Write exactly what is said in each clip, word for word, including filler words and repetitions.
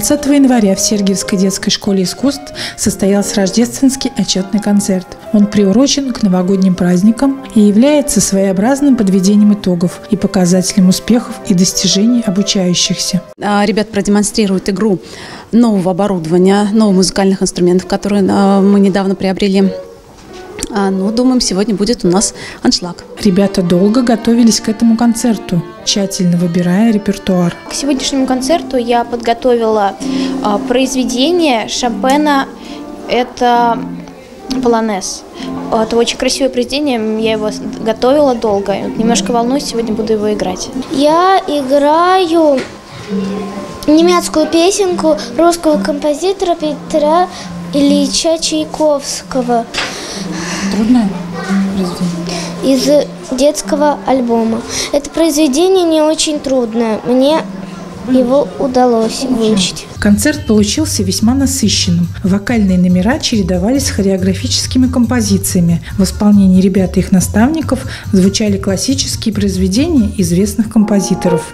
двадцатого января в Сергиевской детской школе искусств состоялся рождественский отчетный концерт. Он приурочен к новогодним праздникам и является своеобразным подведением итогов и показателем успехов и достижений обучающихся. Ребят продемонстрируют игру нового оборудования, новых музыкальных инструментов, которые мы недавно приобрели. Ну, думаем, сегодня будет у нас аншлаг. Ребята долго готовились к этому концерту, тщательно выбирая репертуар. К сегодняшнему концерту я подготовила а, произведение Шопена. Это полонез. Это очень красивое произведение, я его готовила долго. Немножко волнуюсь, сегодня буду его играть. Я играю немецкую песенку русского композитора Петра Ильича Чайковского. Трудное произведение? Из детского альбома. Это произведение не очень трудное. Мне его удалось выучить. Концерт получился весьма насыщенным. Вокальные номера чередовались с хореографическими композициями. В исполнении ребят и их наставников звучали классические произведения известных композиторов.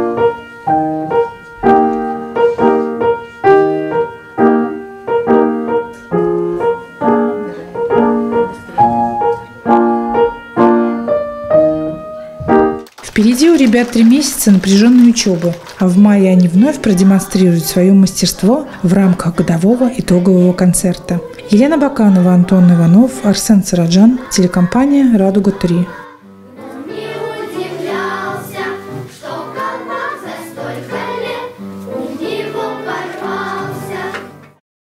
Впереди у ребят три месяца напряженной учебы, а в мае они вновь продемонстрируют свое мастерство в рамках годового итогового концерта. Елена Баканова, Антон Иванов, Арсен Сараджан, телекомпания «Радуга три».